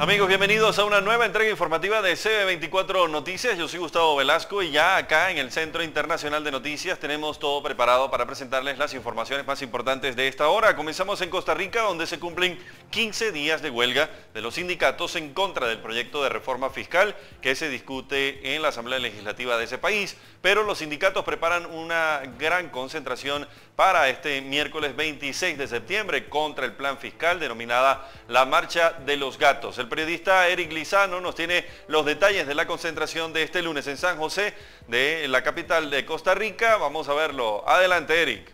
Amigos, bienvenidos a una nueva entrega informativa de CB24 Noticias. Yo soy Gustavo Velasco y ya acá en el Centro Internacional de Noticias tenemos todo preparado para presentarles las informaciones más importantes de esta hora. Comenzamos en Costa Rica, donde se cumplen 15 días de huelga de los sindicatos en contra del proyecto de reforma fiscal que se discute en la Asamblea Legislativa de ese país. Pero los sindicatos preparan una gran concentración para este miércoles 26 de septiembre contra el plan fiscal denominada la Marcha de los Gatos. El periodista Eric Lizano nos tiene los detalles de la concentración de este lunes en San José, de la capital de Costa Rica. Vamos a verlo. Adelante, Eric.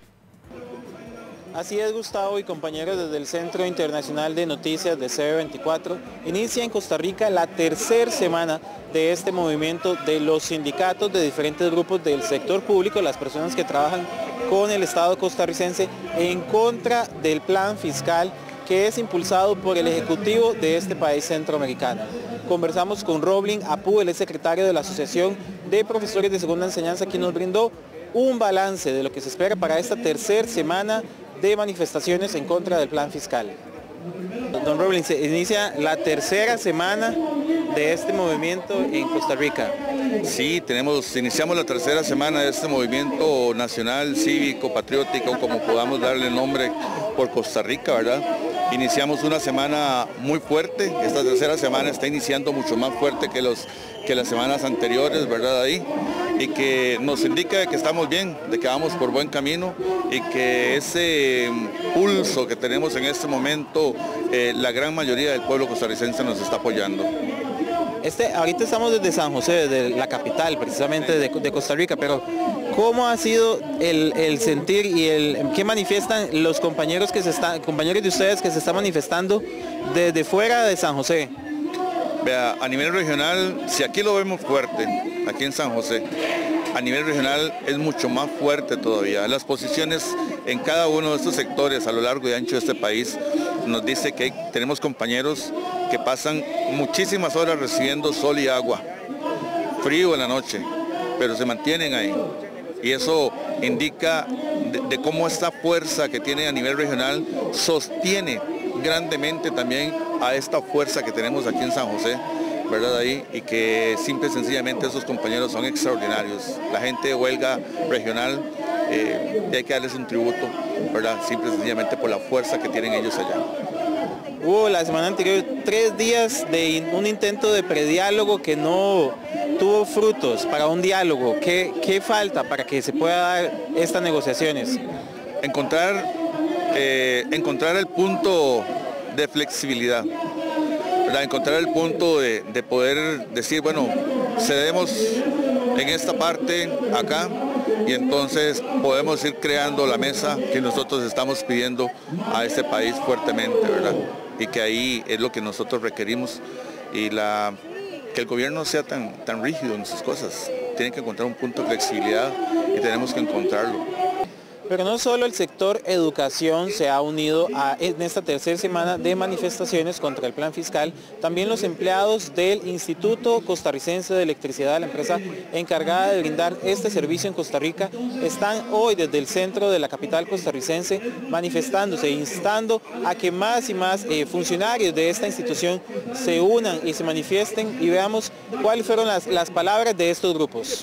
Así es, Gustavo y compañeros, desde el Centro Internacional de Noticias de CB24, inicia en Costa Rica la tercera semana de este movimiento de los sindicatos de diferentes grupos del sector público, las personas que trabajan con el Estado costarricense en contra del plan fiscal que es impulsado por el Ejecutivo de este país centroamericano. Conversamos con Roblin Apu, el secretario de la Asociación de Profesores de Segunda Enseñanza, quien nos brindó un balance de lo que se espera para esta tercera semana de manifestaciones en contra del plan fiscal. Don Roblin, se inicia la tercera semana de este movimiento en Costa Rica. Sí, iniciamos la tercera semana de este movimiento nacional, cívico, patriótico, como podamos darle nombre, por Costa Rica, ¿verdad? Iniciamos una semana muy fuerte, esta tercera semana está iniciando mucho más fuerte que las semanas anteriores, ¿verdad? Ahí, y que nos indica que estamos bien, de que vamos por buen camino y que ese pulso que tenemos en este momento, la gran mayoría del pueblo costarricense nos está apoyando. Ahorita estamos desde San José, desde la capital precisamente de Costa Rica, pero ¿cómo ha sido el sentir y qué manifiestan los compañeros compañeros de ustedes que se están manifestando desde fuera de San José? Vea, a nivel regional, si aquí lo vemos fuerte, aquí en San José, a nivel regional es mucho más fuerte todavía. Las posiciones en cada uno de estos sectores a lo largo y ancho de este país nos dice que tenemos compañeros que pasan muchísimas horas recibiendo sol y agua, frío en la noche, pero se mantienen ahí. Y eso indica de cómo esta fuerza que tiene a nivel regional sostiene grandemente también a esta fuerza que tenemos aquí en San José, ¿verdad? Ahí, y que simple y sencillamente esos compañeros son extraordinarios. La gente de huelga regional, hay que darles un tributo, ¿verdad? Simple y sencillamente por la fuerza que tienen ellos allá. Hubo la semana anterior 3 días de un intento de prediálogo que no tuvo frutos para un diálogo. ¿Qué falta para que se pueda dar estas negociaciones? Encontrar el punto de flexibilidad, ¿verdad? Encontrar el punto de poder decir, bueno, cedemos en esta parte acá y entonces podemos ir creando la mesa que nosotros estamos pidiendo a este país fuertemente, ¿verdad? Y que ahí es lo que nosotros requerimos y que el gobierno no sea tan rígido en sus cosas. Tiene que encontrar un punto de flexibilidad y tenemos que encontrarlo. Pero no solo el sector educación se ha unido en esta tercera semana de manifestaciones contra el plan fiscal, también los empleados del Instituto Costarricense de Electricidad, la empresa encargada de brindar este servicio en Costa Rica, están hoy desde el centro de la capital costarricense manifestándose, instando a que más y más funcionarios de esta institución se unan y se manifiesten, y veamos cuáles fueron las palabras de estos grupos.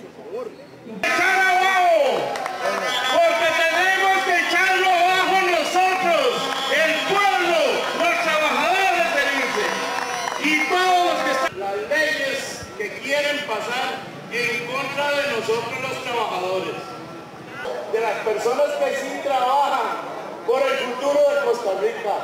Quieren pasar en contra de nosotros los trabajadores, de las personas que sí trabajan por el futuro de Costa Rica.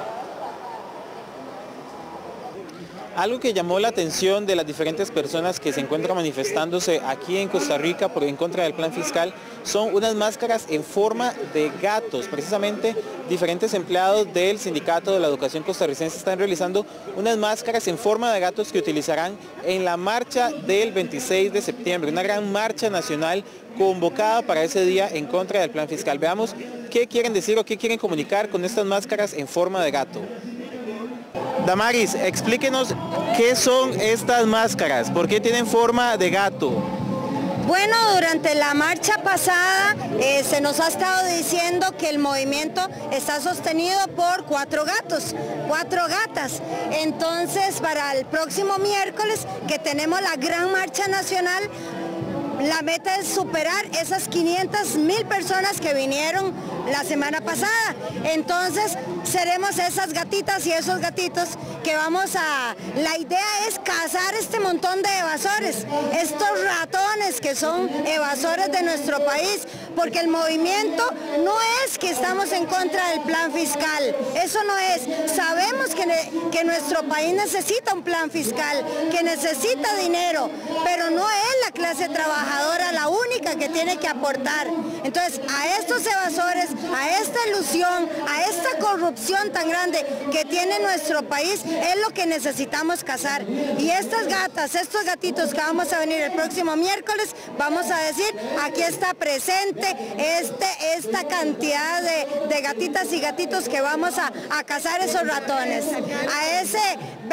Algo que llamó la atención de las diferentes personas que se encuentran manifestándose aquí en Costa Rica en contra del plan fiscal son unas máscaras en forma de gatos. Precisamente diferentes empleados del Sindicato de la Educación Costarricense están realizando unas máscaras en forma de gatos que utilizarán en la marcha del 26 de septiembre, una gran marcha nacional convocada para ese día en contra del plan fiscal. Veamos qué quieren decir o qué quieren comunicar con estas máscaras en forma de gato. Damaris, explíquenos qué son estas máscaras, por qué tienen forma de gato. Bueno, durante la marcha pasada se nos ha estado diciendo que el movimiento está sostenido por 4 gatos, 4 gatas. Entonces, para el próximo miércoles, que tenemos la gran marcha nacional, la meta es superar esas 500,000 personas que vinieron la semana pasada. Entonces seremos esas gatitas y esos gatitos que vamos a... La idea es cazar este montón de evasores, estos ratones que son evasores de nuestro país, porque el movimiento no es que estamos en contra del plan fiscal, eso no es. Sabemos que nuestro país necesita un plan fiscal, que necesita dinero, pero no es la clase trabajadora la única que tiene que aportar. Entonces, a estos evasores, a esta ilusión, a esta corrupción tan grande que tiene nuestro país, es lo que necesitamos cazar. Y estas gatas, estos gatitos que vamos a venir el próximo miércoles, vamos a decir, aquí está presente esta cantidad de gatitas y gatitos que vamos a cazar esos ratones. A ese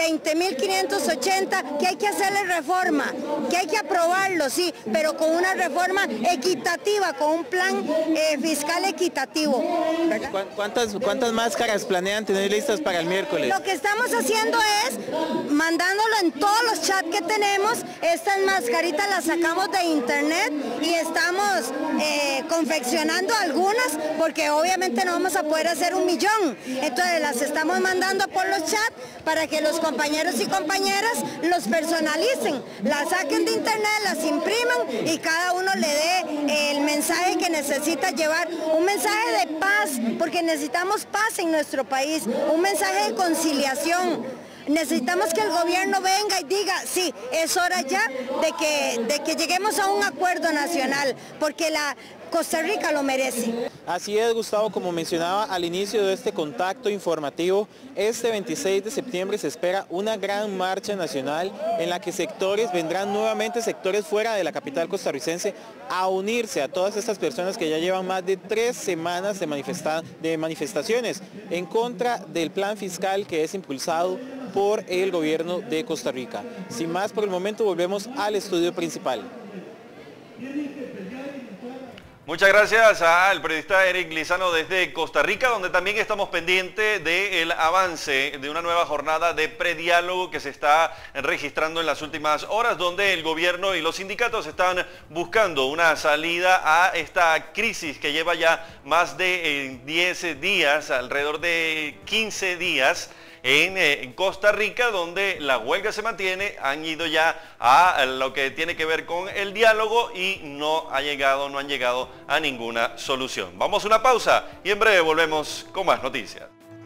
20.580 que hay que hacerle reforma, que hay que aprobarlo, sí, pero con una reforma equitativa, con un plan fiscal equitativo. ¿Cuántas máscaras planean tener listas para el miércoles? Lo que estamos haciendo es mandándolo en todos los chats que tenemos. Estas mascaritas las sacamos de internet y estamos confeccionando algunas, porque obviamente no vamos a poder hacer 1.000.000. Entonces las estamos mandando por los chats para que los compañeros y compañeras los personalicen, las saquen de internet, las impriman y cada uno le dé el mensaje que necesita llevar, un mensaje de paz, porque necesitamos paz en nuestro país, un mensaje de conciliación. Necesitamos que el gobierno venga y diga, sí, es hora ya de que lleguemos a un acuerdo nacional, porque Costa Rica lo merece. Así es, Gustavo, como mencionaba al inicio de este contacto informativo, este 26 de septiembre se espera una gran marcha nacional en la que vendrán nuevamente sectores fuera de la capital costarricense a unirse a todas estas personas que ya llevan más de 3 semanas de manifestaciones en contra del plan fiscal que es impulsado por el gobierno de Costa Rica. Sin más por el momento, volvemos al estudio principal. Muchas gracias al periodista Eric Lizano desde Costa Rica, donde también estamos pendientes del avance de una nueva jornada de prediálogo que se está registrando en las últimas horas, donde el gobierno y los sindicatos están buscando una salida a esta crisis que lleva ya más de 10 días, alrededor de 15 días, en Costa Rica, donde la huelga se mantiene. Han ido ya a lo que tiene que ver con el diálogo y no han llegado a ninguna solución. Vamos a una pausa y en breve volvemos con más noticias.